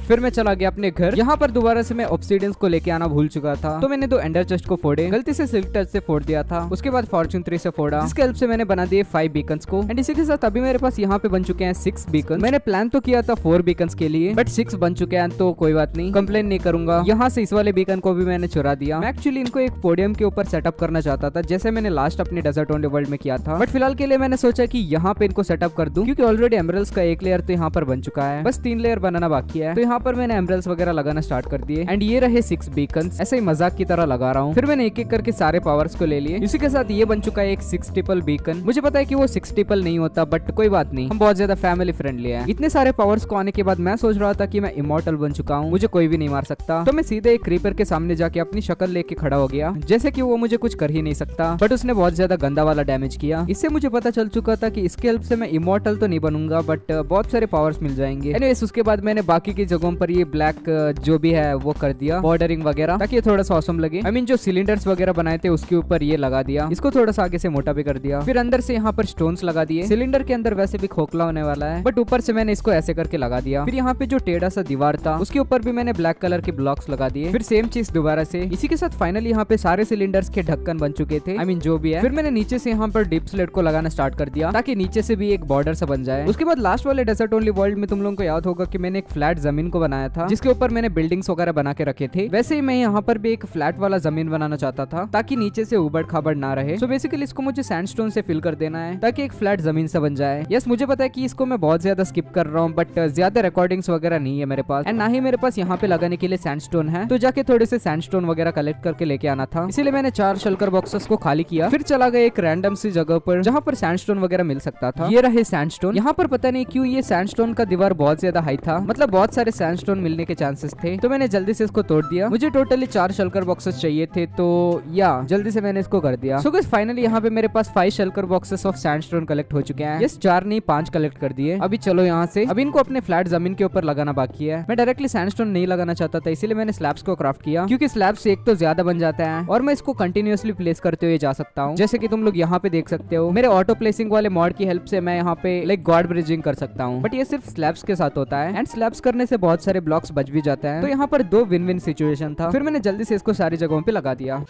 फिर मैं चला गया अपने घर। यहाँ पर दोबारा से मैं ऑब्सीडियंस को लेके आना भूल चुका था, तो मैंने 2 एंडर चेस्ट को फोड़े, गलती से सिल्क टच से फोड़ दिया था। उसके बाद फॉर्चून 3 से फोड़ा, जिसके हेल्प से मैंने बना दिए 5 बीकन्स को। एंड इसी के साथ अभी मेरे पास यहाँ पे बन चुके हैं 6 बीकन। मैंने प्लान तो किया था 4 बीकन्स के लिए, बट 6 बन चुके हैं, तो कोई बात नहीं, कंप्लेन नहीं करूंगा। यहाँ से इस वाले बीकन को भी मैंने चुरा दिया। मैं एक्चुअली इनको एक पोडियम के ऊपर सेटअप करना चाहता था, जैसे मैंने लास्ट अपने डेजर्ट ओनली वर्ल्ड में किया था, बट फिलहाल के लिए मैंने सोचा कि यहाँ पे इनको सेटअप कर दूं, क्योंकि ऑलरेडी एमरल्स का एक लेयर तो यहाँ पर बन चुका है, बस 3 लेयर बनाना बाकी है। तो यहाँ पर मैंने एमरल्स वगैरह लगाना स्टार्ट कर दिए। एंड ये रहे 6 बीकन्स, ऐसे ही मजाक की तरह लगा रहा हूँ। फिर मैंने एक एक करके सारे पावर्स को ले लिए। इसी के साथ ये बन चुका है एक 6 ट्रिपल बीकन। मुझे पता है कि वो 6 ट्रिपल नहीं होता, बट कोई बात नहीं, हम बहुत ज्यादा फैमिली फ्रेंडली हैं। इतने सारे पावर्स को आने के बाद मैं सोच रहा था कि मैं इमॉर्टल बन चुका हूँ, मुझे कोई भी नहीं मार सकता। तो मैं सीधे एक क्रीपर के सामने जाके अपनी शक्ल लेके खड़ा हो गया, जैसे कि वो मुझे कुछ कर ही नहीं सकता, बट उसने बहुत ज्यादा गंदा वाला डैमेज किया। इससे मुझे पता चल चुका था कि इसके हेल्प से मैं इमॉर्टल तो नहीं बनूंगा, बट बहुत सारे पावर्स मिल जाएंगे। एनीवेज, उसके बाद मैंने बाकी की जगहों पर ये ब्लैक जो भी है वो कर दिया, बॉर्डरिंग वगैरह, ताकि ये थोड़ा सा ऑसम लगे। आई मीन जो सिलेंडर्स वगैरह बनाए थे उसके ऊपर ये लगा दिया, इसको थोड़ा सा आगे से मोटा भी कर दिया। फिर अंदर से यहाँ पर स्टोन्स लगा दिए। सिलेंडर के अंदर वैसे भी खोखला होने वाला है, बट ऊपर से मैंने इसको ऐसे करके लगा दिया। फिर यहाँ पे जो टेढ़ा सा दीवार था उसके ऊपर भी मैंने ब्लैक कलर के ब्लॉक्स लगा दिए। फिर सेम चीज दोबारा से। इसी के साथ फाइनली यहाँ पे सारे सिलेंडर्स के ढक्कन बन चुके थे, आई मीन जो भी है। फिर मैंने नीचे से यहाँ पर डीप स्लेट को लगाना स्टार्ट कर दिया, ताकि नीचे से भी एक बॉर्डर सा बन जाए। उसके बाद लास्ट वाले डेजर्ट ओनली वर्ल्ड में तुम लोगों को याद होगा कि मैंने एक फ्लैट जमीन को बनाया था, जिसके ऊपर मैंने बिल्डिंग्स वगैरह बना के रखे थे। वैसे ही मैं यहाँ पर भी एक फ्लैट वाला जमीन बनाना चाहता था, ताकि नीचे से उबड़ खाबड़ ना रहे। सो बेसिकली इसको मुझे सैंडस्टोन से फिल कर देना है, ताकि एक फ्लैट जमीन सा बन जाए। यस, मुझे पता है कि इसको मैं बहुत ज्यादा स्किप कर रहा हूँ, बट ज्यादा रिकॉर्डिंग्स वगैरह नहीं है मेरे पास, एंड ना ही मेरे पास यहाँ पे लगाने के लिए सैंडस्टोन है, तो जाके थोड़े से सैंडस्टोन वगैरह कलेक्ट करके लेके आना था। इसीलिए मैंने 4 शल्कर बॉक्सेस को खाली किया। फिर चला गया एक रैंडम सी जगह पर जहाँ पर सैंडस्टोन वगैरह मिल सकता था। ये रहे सैंडस्टोन। यहाँ पर पता नहीं क्यों ये सैंडस्टोन का दीवार बहुत ज्यादा हाई था, मतलब बहुत सारे सैंडस्टोन मिलने के चांसेस थे, तो मैंने जल्दी से इसको तोड़ दिया। मुझे टोटली 4 शल्कर बॉक्सेस चाहिए थे, तो या जल्दी से मैंने इसको कर दिया। सो गाइस, फाइनली यहाँ पे मेरे पास 5 shulker boxes of sandstone collect हो चुके हैं। यस, 4 नहीं 5 कलेक्ट कर दिए। अभी चलो यहाँ से, अभी इनको अपने फ्लैट जमीन के ऊपर लगाना बाकी है। मैं डायरेक्टली सैंडस्टोन नहीं लगाना चाहता था, इसीलिए मैंने स्लैब्स को क्राफ्ट किया, क्योंकि स्लैब्स एक तो ज्यादा बन जाता है और मैं इसको कंटिन्यूअसली प्लेस करते हुए जा सकता हूँ। जैसे कि तुम लोग यहाँ पे देख सकते हो, मेरे ऑटो प्लेसिंग वाले मॉड की हेल्प से मैं यहाँ पे लाइक गॉड ब्रिजिंग कर सकता हूँ, बट ये सिर्फ स्लैब्स के साथ होता है, एंड स्लैब्स करने से बहुत सारे ब्लॉक्स बच भी जाते हैं। तो यहाँ पर 2 विन विन सिचुएशन था। फिर मैंने जल्दी से इसको सारी जगहों पे लगा दिया।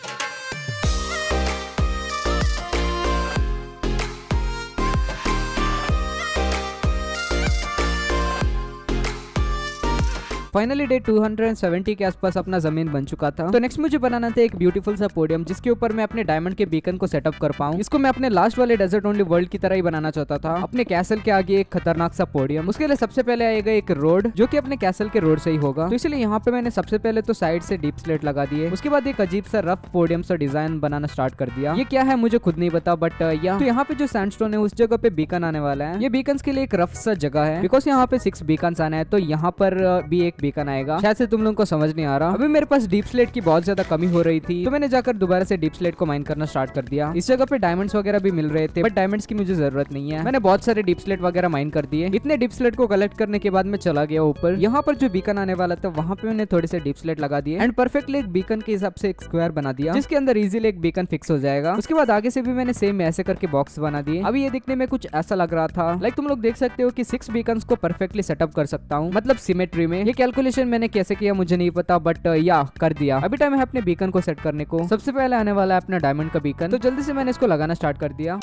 फाइनली डे 270 के आसपास अपना जमीन बन चुका था। तो नेक्स्ट मुझे बनाना था एक ब्यूटीफुल सा पोडियम, जिसके ऊपर मैं अपने डायमंड के बीकन को सेटअप कर पाऊं। इसको मैं अपने लास्ट वाले डेजर्ट ओनली वर्ल्ड की तरह ही बनाना चाहता था, अपने कैसल के आगे एक खतरनाक सा पोडियम। उसके लिए सबसे पहले आएगा एक रोड, जो कि अपने कैसल के रोड से ही होगा। तो इसलिए यहाँ पे मैंने सबसे पहले तो साइड से डीप स्लेट लगा दिए। उसके बाद एक अजीब सा रफ पोडियम सा डिजाइन बनाना स्टार्ट कर दिया। ये क्या है मुझे खुद नहीं पता, बट यहाँ पे जो सैंडस्टोन है उस जगह पे बीकन आने वाला है। ये बीकन के लिए एक रफ सा जगह है, बिकॉज यहाँ पे 6 बीकन आना है, तो यहाँ पर भी एक बीकन आएगा। शायद से तुम लोगों को समझ नहीं आ रहा। अभी मेरे पास डीप स्लेट की बहुत ज्यादा कमी हो रही थी, तो मैंने जाकर दोबारा से डीप स्लेट को माइन करना स्टार्ट कर दिया। इस जगह पे डायमंड्स वगैरह भी मिल रहे थे, बट डायमंड्स की मुझे जरूरत नहीं है। मैंने बहुत सारे डीप स्लेट वगैरह माइन कर दिए। इतने डीप स्लेट को कलेक्ट करने के बाद मैं चला गया ऊपर। यहाँ पर जो बीकन आने वाला था वहाँ पे मैंने थोड़े से डीप स्लेट लगा दिए, एंड परफेक्टली एक बीकन के हिसाब से एक स्क्वायर बना दिया, जिसके अंदर इजीली एक बीकन फिक्स हो जाएगा। उसके बाद आगे से भी मैंने सेम ऐसे करके बॉक्स बना दिए। अभी ये दिखने में कुछ ऐसा लग रहा था, लाइक तुम लोग देख सकते हो कि 6 बीकन्स को परफेक्टली सेटअप कर सकता हूँ, मतलब सिमेट्री में। ये कैलकुलेशन मैंने कैसे किया मुझे नहीं पता, बट या कर दिया। अभी टाइम है अपने बीकन को सेट करने को। सबसे पहले आने वाला है अपना डायमंड का बीकन, तो जल्दी से मैंने इसको लगाना स्टार्ट कर दिया।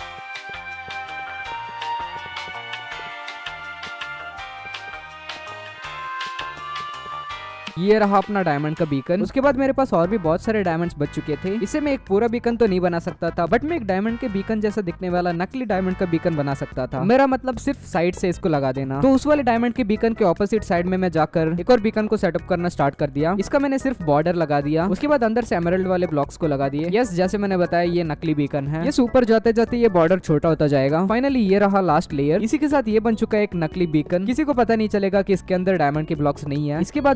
ये रहा अपना डायमंड का बीकन। उसके बाद मेरे पास और भी बहुत सारे डायमंड्स बच चुके थे। इसे मैं एक पूरा बीकन तो नहीं बना सकता था, बट मैं एक डायमंड के बीकन जैसा दिखने वाला नकली डायमंड का बीकन बना सकता था। मेरा मतलब सिर्फ साइड से इसको लगा देना। तो उस वाले डायमंड के बीकन के ऑपोजिट साइड में मैं जाकर एक और बीकन को सेटअप करना स्टार्ट कर दिया। इसका मैंने सिर्फ बॉर्डर लगा दिया। उसके बाद अंदर से एमरल्ड वाले ब्लॉक्स को लगा दिए। यस, जैसे मैंने बताया ये नकली बीकन है। ये ऊपर जाते जाते ये बॉर्डर छोटा होता जाएगा। फाइनली ये रहा लास्ट लेयर। इसी के साथ ये बन चुका है एक नकली बीकन। किसी को पता नहीं चलेगा कि इसके अंदर डायमंड के ब्लॉक्स नहीं है। इसके बाद भी मेरे पास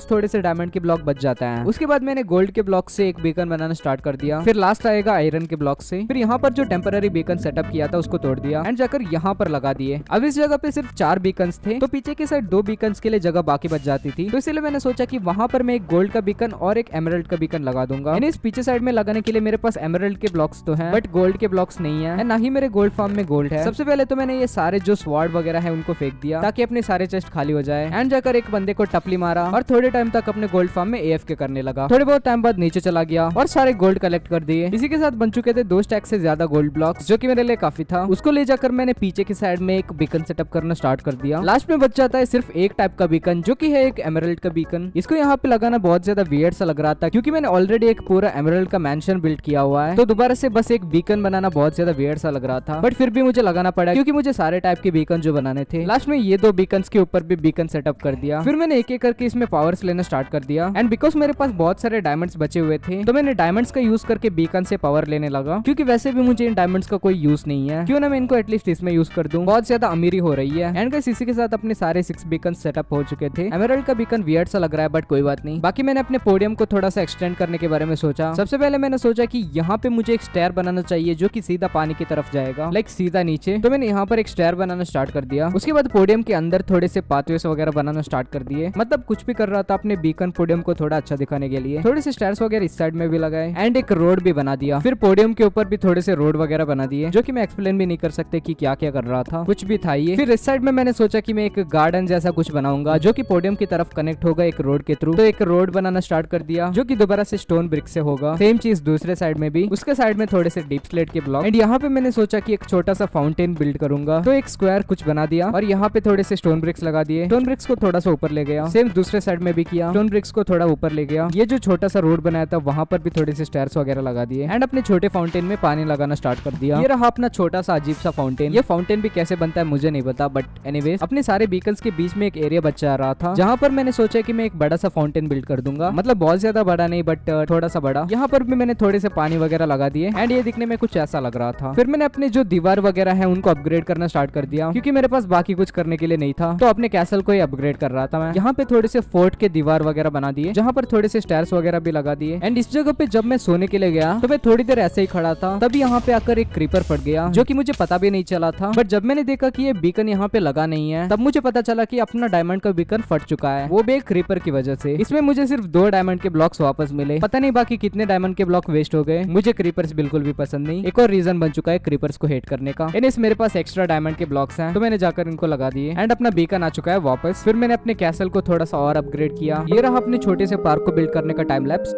पास थोड़े से डायमंड के ब्लॉक बच जाता है। उसके बाद मैंने गोल्ड के ब्लॉक से एक बीकन बनाना स्टार्ट कर दिया। फिर लास्ट आएगा आयरन के ब्लॉक से। फिर यहाँ पर जो टेम्पररी बीकन सेटअप किया था उसको तोड़ दिया एंड जाकर यहाँ पर लगा दिए। अब इस जगह पे सिर्फ 4 बीकन्स थे, तो पीछे की साइड 2 बीकन्स के लिए जगह बाकी बच जाती थी। तो इसलिए मैंने सोचा कि वहां पर मैं एक गोल्ड का बीकन और एक एमरल्ड का बीकन लगा दूंगा। इस पीछे साइड में लगाने के लिए मेरे पास एमरल्ड के ब्लॉक्स तो हैं, बट गोल्ड के ब्लॉक्स नहीं है, ना ही मेरे गोल्ड फार्म में गोल्ड है। सबसे पहले तो मैंने ये सारे जो स्वॉर्ड वगैरह है उनको फेंक दिया ताकि अपने सारे चेस्ट खाली हो जाए एंड जाकर एक बंदे को टपली मारा और थोड़े टाइम तक अपने गोल्ड फार्म में AFK करने लगा। थोड़े बहुत टाइम बाद नीचे चला गया और सारे गोल्ड कलेक्ट कर दिए। इसी के साथ बन चुके थे 2 स्टैक से ज्यादा गोल्ड ब्लॉक्स, जो कि मेरे लिए काफी था। उसको ले जाकर मैंने पीछे की साइड में एक बीकन सेटअप करना स्टार्ट कर दिया। लास्ट में बच जाता है सिर्फ एक टाइप का बीकन, जो कि है एक एमरल्ड का बीकन। इसको यहाँ पे लगाना बहुत ज्यादा वियर्ड सा लग रहा था, क्योंकि मैंने ऑलरेडी एक पूरा एमरल्ड का मैंशन बिल्ड किया हुआ है, तो दोबारा से बस एक बीकन बनाना बहुत ज्यादा वियर्ड सा लग रहा था। बट फिर भी मुझे लगाना पड़ा, क्योंकि मुझे सारे टाइप के बीकन जो बनाने थे। लास्ट में ये 2 बीकन्स के ऊपर भी बीकन सेटअप कर दिया। फिर मैंने एक एक करके इसमें पावर्स लेना स्टार्ट कर दिया एंड बिकॉज मेरे पास बहुत सारे डायमंड्स बचे हुए थे, तो मैंने डायमंड्स का यूज करके बीकन से पावर लेने लगा, क्योंकि वैसे भी मुझे इन डायमंड्स का कोई यूज नहीं है, क्यों ना मैं इनको एटलीस्ट इसमें यूज कर दूं। बहुत ज्यादा अमीरी हो रही है। एंड गाइस इसी के साथ अपने सारे 6 बीकन सेटअप हो चुके थे। एमरल्ड का बीकन वियर्ड सा लग रहा है, बट कोई बात नहीं। बाकी मैंने अपने पोडियम को थोड़ा सा एक्सटेंड करने के बारे में सोचा। सबसे पहले मैंने सोचा कि यहाँ पे मुझे एक स्टेयर बनाना चाहिए जो कि सीधा पानी की तरफ जाएगा, लाइक सीधा नीचे। तो मैंने यहाँ पर एक स्टेयर बनाना स्टार्ट कर दिया। उसके बाद पोडियम के अंदर थोड़े से पाथवेस वगैरह बनाना स्टार्ट कर दिए। मतलब कुछ भी कर रहा था अपने बीकन पोडियम को थोड़ा अच्छा दिखाने के लिए। थोड़े से स्टेयर्स वगैरह इस साइड में भी लगाए एंड एक रोड भी बना दिया। फिर पोडियम के ऊपर भी थोड़े से रोड वगैरह बना दिए, जो कि मैं एक्सप्लेन भी नहीं कर सकते कि क्या क्या कर रहा था, कुछ भी था ये। फिर इस साइड में मैंने सोचा कि मैं एक गार्डन जैसा कुछ बनाऊंगा, जो कि पोडियम की तरफ कनेक्ट होगा एक रोड के थ्रू। तो एक रोड बनाना स्टार्ट कर दिया, जो कि दोबारा से स्टोन ब्रिक से होगा। सेम चीज दूसरे साइड में भी। उसके साइड में थोड़े से डीप स्लेट के ब्लॉक एंड यहाँ पे मैंने सोचा कि एक छोटा सा फाउंटेन बिल्ड करूंगा। तो एक स्क्वायर कुछ बना दिया और यहाँ पे थोड़े से स्टोन ब्रिक्स लगा दिए। स्टोन ब्रिक्स को थोड़ा सा ऊपर ले गया। सेम दूसरे साइड में भी किया, स्टोन ब्रिक्स को थोड़ा ऊपर ले गया। ये जो छोटा सा रोड बनाया था वहां पर भी थोड़े से स्टेयर्स वगैरह लगा दिए एंड अपने छोटे फाउंटेन में पानी लगाना स्टार्ट कर दिया। ये रहा अपना छोटा सा अजीब सा फाउंटेन। ये फाउंटेन भी कैसे बनता है मुझे नहीं पता, बट एनीवेज अपने सारे बीकन्स के बीच में एक एरिया बचा रहा था, जहाँ पर मैंने सोचा कि मैं एक बड़ा सा फाउंटेन बिल्ड कर दूंगा। मतलब बहुत ज्यादा बड़ा नहीं, बट थोड़ा सा बड़ा। यहाँ पर भी मैंने थोड़े से पानी वगैरह लगा दिए एंड ये दिखने में कुछ ऐसा लग रहा था। फिर मैंने अपने जो दीवार वगैरह है उनको अपग्रेड करना स्टार्ट कर दिया, क्योंकि मेरे पास बाकी कुछ करने के लिए नहीं था, तो अपने कैसल को ही अपग्रेड कर रहा था मैं। यहाँ पे थोड़े से फोर्ट के दीवार वगैरह बना दिए, जहाँ पर थोड़े से स्टेयर्स वगैरह भी लगा दिए। एंड इस जगह पे जब मैं सोने के लिए गया तो मैं थोड़ी देर ऐसे ही खड़ा था, तभी यहाँ पे आकर एक क्रीपर फट गया, जो कि मुझे पता भी नहीं चला था। बट जब मैंने देखा कि ये बीकन यहाँ पे लगा नहीं है, तब मुझे पता चला कि अपना डायमंड का बीकन फट चुका है, वो भी एक क्रीपर की वजह से। इसमें मुझे सिर्फ 2 डायमंड के ब्लॉक्स वापस मिले। पता नहीं बाकी कितने डायमंड के ब्लॉक वेस्ट हो गए। मुझे क्रीपर्स बिल्कुल भी पसंद नहीं। एक और रीजन बन चुका है क्रीपर्स को हेट करने का। इस मेरे पास एक्स्ट्रा डायमंड के ब्लॉक्स हैं, तो मैंने जाकर इनको लगा दिए एंड अपना बीकन आ चुका है वापस। फिर मैंने अपने कैसल को थोड़ा सा और अपग्रेड किया। ये रहा अपने छोटे से पार्क को बिल्ड करने का टाइम लैप्स।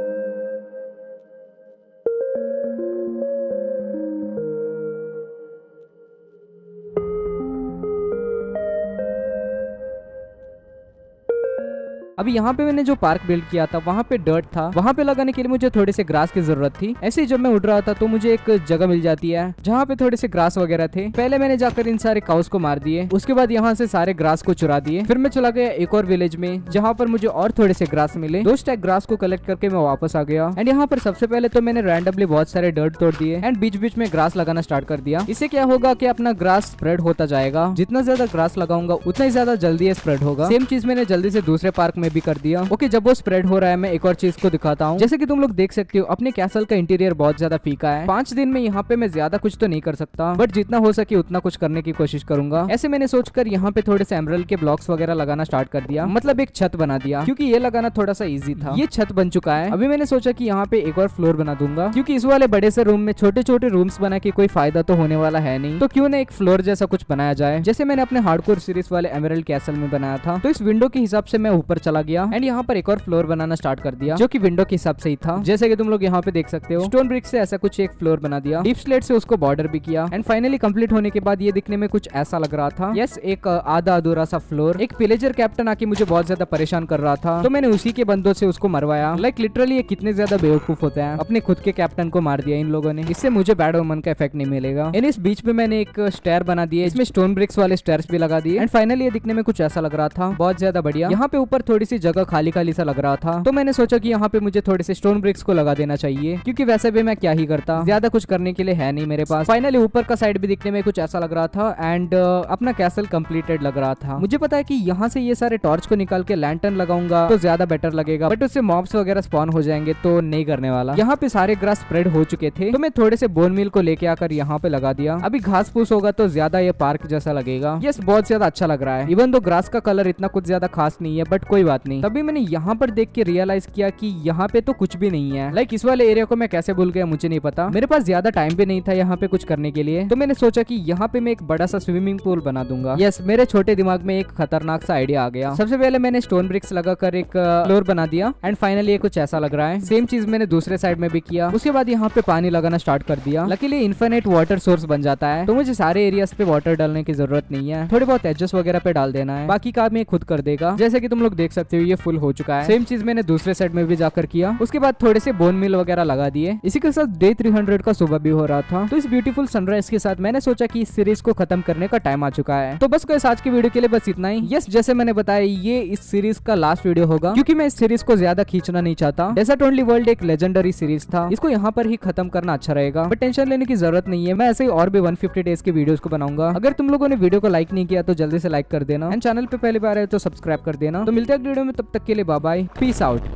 अभी यहाँ पे मैंने जो पार्क बिल्ड किया था वहाँ पे डर्ट था, वहाँ पे लगाने के लिए मुझे थोड़े से ग्रास की जरूरत थी। ऐसे ही जब मैं उड़ रहा था तो मुझे एक जगह मिल जाती है जहाँ पे थोड़े से ग्रास वगैरह थे। पहले मैंने जाकर इन सारे काउस को मार दिए, उसके बाद यहाँ से सारे ग्रास को चुरा दिए। फिर मैं चला गया एक और विलेज में, जहाँ पर मुझे और थोड़े से ग्रास मिले। 2 स्टैक ग्रास को कलेक्ट करके मैं वापस आ गया एंड यहाँ पर सबसे पहले तो मैंने रैंडमली बहुत सारे डर्ट तोड़ दिए एंड बीच बीच में ग्रास लगाना स्टार्ट कर दिया। इससे क्या होगा कि अपना ग्रास स्प्रेड होता जाएगा। जितना ज्यादा ग्रास लगाऊंगा उतना ही ज्यादा जल्दी स्प्रेड होगा। सेम चीज मैंने जल्दी से दूसरे पार्क में भी कर दिया। जब वो स्प्रेड हो रहा है मैं एक और चीज को दिखाता हूँ। जैसे कि तुम लोग देख सकते हो अपने कैसल का इंटीरियर बहुत ज्यादा फीका है। 5 दिन में यहाँ पे मैं ज्यादा कुछ तो नहीं कर सकता, बट जितना हो सके उतना कुछ करने की कोशिश करूंगा। ऐसे मैंने सोचकर यहाँ पे थोड़े से एमरल्ड के ब्लॉक्स वगैरह लगाना स्टार्ट कर दिया। मतलब एक छत बना दिया, क्योंकि ये लगाना थोड़ा सा इजी था। ये छत बन चुका है। अभी मैंने सोचा कि यहाँ पे एक और फ्लोर बना दूंगा, क्योंकि इस वाले बड़े से रूम में छोटे छोटे रूम्स बना के कोई फायदा तो होने वाला है नहीं, तो क्यों ना एक फ्लोर जैसा कुछ बनाया जाए, जैसे मैंने अपने हार्डकोर सीरीज वाले एमरल्ड कैसल में बनाया था। तो इस विंडो के हिसाब से मैं ऊपर चला गया एंड यहाँ पर एक और फ्लोर बनाना स्टार्ट कर दिया, जो कि विंडो के हिसाब से ही था। जैसे कि तुम लोग यहाँ पे देख सकते हो स्टोन ब्रिक से ऐसा कुछ एक फ्लोर बना दिया। डीप स्लेट से उसको बॉर्डर भी किया एंड फाइनली कंप्लीट होने के बाद ये दिखने में कुछ ऐसा लग रहा था। यस, एक आधा अधूरा सा फ्लोर। एक पिलेजर कैप्टन आके मुझे बहुत ज्यादा परेशान कर रहा था, तो मैंने उसी के बंदों से उसको मरवाया। लाइक लिटरली ये कितने ज्यादा बेवकूफ होते हैं, अपने खुद के कैप्टन को मार दिया इन लोगों ने। इससे मुझे बैड ओमन का इफेक्ट नहीं मिलेगा। इन इस बीच में मैंने एक स्टेयर बना दिए, इसमें स्टोन ब्रिक्स वाले स्टेयर्स भी लगा दिए एंड फाइनली ये दिखने में कुछ ऐसा लग रहा था, बहुत ज्यादा बढ़िया। यहाँ पे ऊपर थोड़ी थोड़ी सी जगह खाली खाली सा लग रहा था, तो मैंने सोचा कि यहाँ पे मुझे थोड़े से स्टोन ब्रिक्स को लगा देना चाहिए, क्योंकि वैसे भी मैं क्या ही करता, ज्यादा कुछ करने के लिए है नहीं मेरे पास। फाइनली ऊपर का साइड भी दिखने में कुछ ऐसा लग रहा था एंड अपना कैसल कंप्लीटेड लग रहा था। मुझे पता है कि यहाँ से ये सारे टॉर्च को निकाल के लैंटर्न लगाऊंगा तो ज्यादा बेटर लगेगा, बट उससे मॉब्स वगैरह स्पॉन हो जाएंगे तो नहीं करने वाला। यहाँ पे सारे ग्रास स्प्रेड हो चुके थे, तो मैं थोड़े से बोन मील को लेके आकर यहाँ पे लगा दिया। अभी घास फूस होगा तो ज्यादा ये पार्क जैसा लगेगा। यस, बहुत ज्यादा अच्छा लग रहा है। इवन दो ग्रास का कलर इतना कुछ ज्यादा खास नहीं है, बट कोई बात नहीं। तभी मैंने यहाँ पर देख के रियलाइज किया कि यहाँ पे तो कुछ भी नहीं है। लाइक इस वाले एरिया को मैं कैसे भूल गया मुझे नहीं पता। मेरे पास ज्यादा टाइम भी नहीं था यहाँ पे कुछ करने के लिए, तो मैंने सोचा कि यहाँ पे मैं एक बड़ा सा स्विमिंग पूल बना दूंगा। यस, मेरे छोटे दिमाग में एक खतरनाक सा आइडिया आ गया। सबसे पहले मैंने स्टोन ब्रिक्स लगाकर एक फ्लोर बना दिया एंड फाइनली ये कुछ ऐसा लग रहा है। सेम चीज मैंने दूसरे साइड में भी किया। उसके बाद यहाँ पे पानी लगाना स्टार्ट कर दिया। लकीली इन्फिनिट वाटर सोर्स बन जाता है, तो मुझे सारे एरियाज पे वाटर डालने की जरूरत नहीं है। थोड़े बहुत एडजस्ट वगैरह पे डाल देना है, बाकी काम ये खुद कर देगा। जैसे कि तुम लोग देख सकते हो ये फुल हो चुका है। सेम चीज मैंने दूसरे साइड में भी जाकर किया। उसके बाद थोड़े से बोन मिल वगैरह लगा दिए। इसी के साथ डे 300 का सुबह भी हो रहा था, तो इस ब्यूटीफुल सनराइज के साथ मैंने सोचा कि इस सीरीज को खत्म करने का टाइम आ चुका है। तो बस आज की वीडियो के लिए बस इतना ही। यस, जैसे मैंने बताया ये इस सीरीज का लास्ट वीडियो होगा, क्योंकि मैं इस सीरीज को ज्यादा खींचना नहीं चाहता। डेजर्ट ओनली वर्ल्ड एक लेजेंडरी सीरीज था, इसको यहाँ पर ही खत्म करना अच्छा रहेगा, बट टेंशन लेने की जरूरत नहीं है। मैं ऐसे ही और भी 150 डेज के वीडियोस को बनाऊंगा। अगर तुम लोगों ने वीडियो को लाइक नहीं किया तो जल्दी से लाइक कर देना एंड चैनल पे पहली बार है तो सब्सक्राइब कर देना। तो मिलते हैं अगली वीडियो में, तब तक के लिए बाय बाय, पीस आउट।